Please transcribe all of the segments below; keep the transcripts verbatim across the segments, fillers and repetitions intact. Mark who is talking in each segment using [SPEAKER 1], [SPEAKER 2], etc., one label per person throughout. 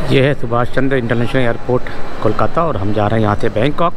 [SPEAKER 1] ये है Subhash Chandra international airport Kolkata और हम जा रहे हैं यहाँ से बैंकॉक।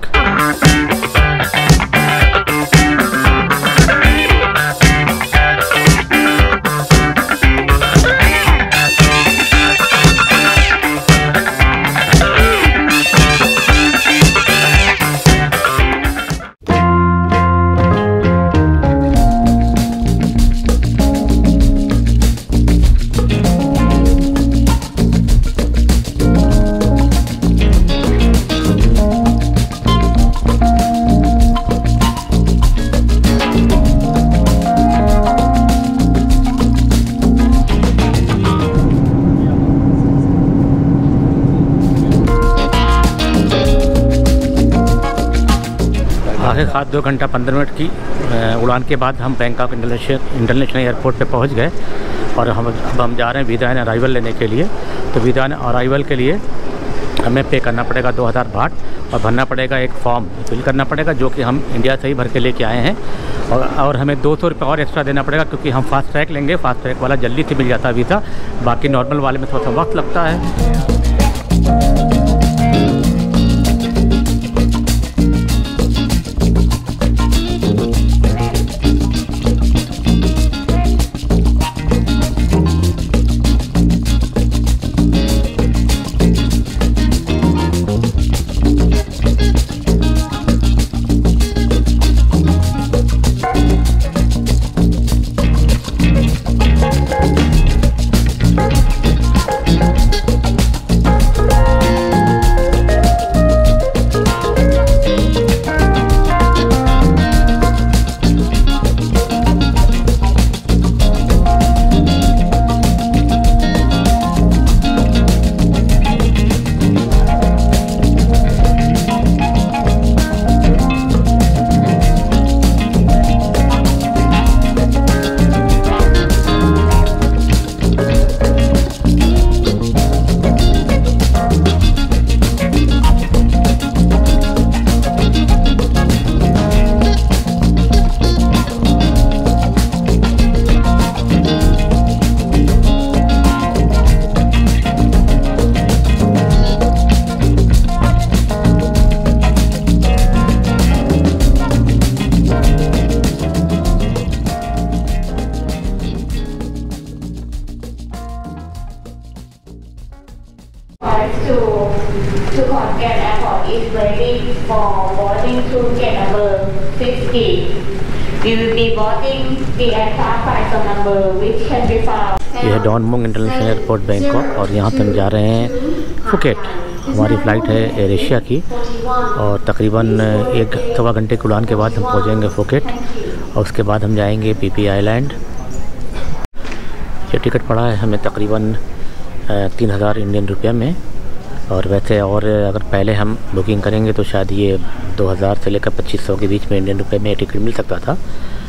[SPEAKER 1] आखिरकार दो घंटा पंद्रह मिनट की उड़ान के बाद हम बैंकॉक इंटरनेशनल इंटरनेशनल एयरपोर्ट पे पहुंच गए और हम अब हम जा रहे हैं वीज़ा एंड अराइवल लेने के लिए। तो वीज़ा एंड अराइवल के लिए हमें पे करना पड़ेगा दो हज़ार बाट और भरना पड़ेगा एक फॉर्म फिल करना पड़ेगा जो कि हम इंडिया से ही भर के लेके आए हैं। और और हमें दो सौ रुपये और एक्स्ट्रा देना पड़ेगा क्योंकि हम फास्ट ट्रैक लेंगे। फास्ट ट्रैक वाला जल्दी से मिल जाता है वीज़ा, बाकी नॉर्मल वाले में थोड़ा सा वक्त लगता है।
[SPEAKER 2] To to Khon-Kaen Airport is ready for boarding to gate number sixty. We will be boarding the aircraft by number which can be found.
[SPEAKER 1] यह है डॉन मुंग इंटरनेशनल एयरपोर्ट बैंकॉक और यहाँ पे हम जा रहे हैं फुकेट। हमारी फ़्लाइट है एयर एशिया की और तकरीबन एक सवा घंटे की उड़ान के बाद हम पहुँचेंगे फुकेट और उसके बाद हम जाएंगे पी पी आइलैंड। ये टिकट पड़ा है हमें तकरीबन तीन हज़ार इंडियन रुपये में और वैसे और अगर पहले हम बुकिंग करेंगे तो शायद ये दो हज़ार से लेकर पच्चीस सौ के बीच में इंडियन रुपये में टिकट मिल सकता था।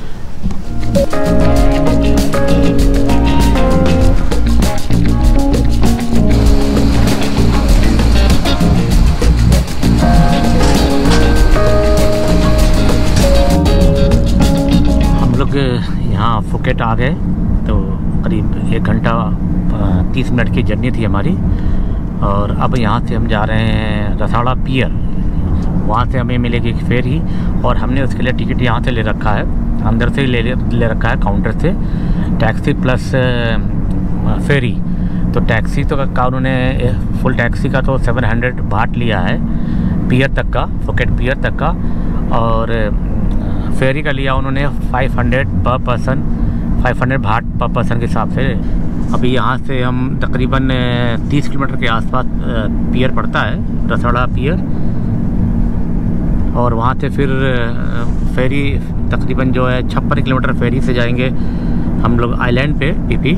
[SPEAKER 1] हम लोग यहाँ फुकेट आ गए तो करीब एक घंटा तीस मिनट की जर्नी थी हमारी और अब यहाँ से हम जा रहे हैं रसाड़ा पियर। वहाँ से हमें मिलेगी एक फेरी और हमने उसके लिए टिकट यहाँ से ले रखा है, अंदर से ही ले ले रखा है काउंटर से, टैक्सी प्लस फेरी। तो टैक्सी तो का उन्होंने फुल टैक्सी का तो सेवन हंड्रेड भाट लिया है पियर तक का, फुकेट पियर तक का, और फेरी का लिया उन्होंने five hundred per person, five hundred baht per person के हिसाब से। अभी यहाँ से हम तकरीबन तीस किलोमीटर के आसपास पियर पड़ता है, रसाड़ा पियर, और वहाँ से फिर फेरी तकरीबन जो है छप्पन किलोमीटर फेरी से जाएंगे हम लोग आइलैंड पे पीपी।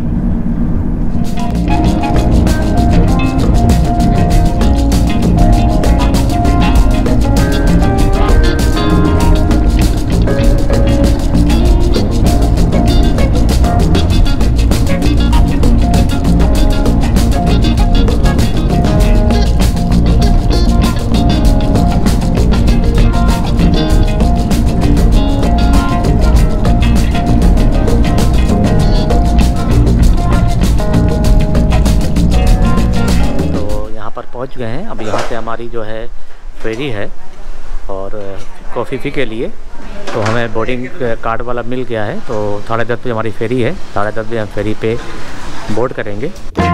[SPEAKER 1] पहुंच गए हैं। अब यहाँ से हमारी जो है फेरी है और कॉफ़ी पी के लिए तो हमें बोर्डिंग कार्ड वाला मिल गया है। तो साढ़े दस बजे हमारी फेरी है, साढ़े दस बजे हम फेरी पे बोर्ड करेंगे।